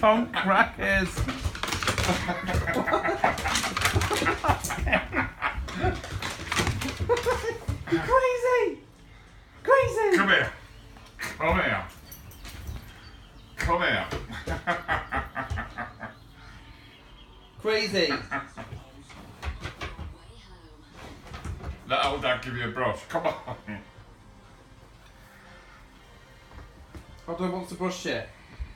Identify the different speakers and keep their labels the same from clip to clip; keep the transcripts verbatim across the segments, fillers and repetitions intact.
Speaker 1: Tom Crackers. You're crazy! Crazy!
Speaker 2: Come here. Come here. Come here.
Speaker 1: Crazy!
Speaker 2: Let old dad give you a brush. Come on.
Speaker 1: I don't want to brush it.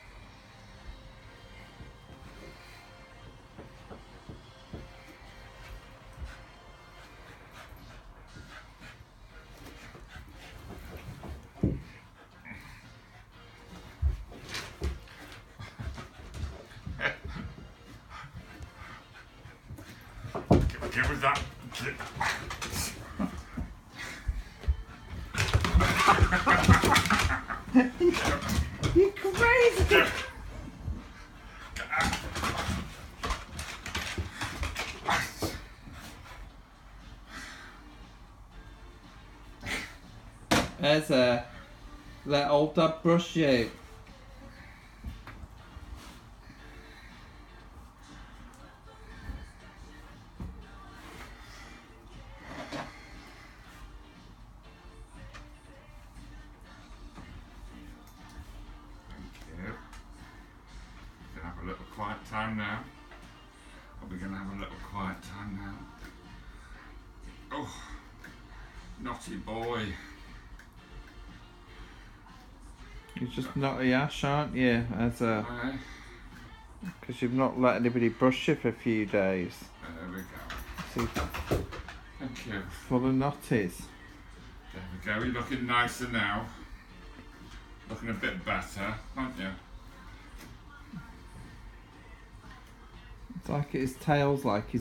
Speaker 2: give, give us that.
Speaker 1: You're crazy! There's a let old dad brush you.
Speaker 2: A little quiet time now. Are we going to have a little quiet time now? Oh, naughty boy.
Speaker 1: You're just naughty ash, aren't you? As a
Speaker 2: Aye.
Speaker 1: because you've not let anybody brush you for a few days.
Speaker 2: There we go.
Speaker 1: See,
Speaker 2: Thank you.
Speaker 1: full of naughties.
Speaker 2: There we go. You're looking nicer now. Looking a bit better, aren't you?
Speaker 1: It's like his tail's like his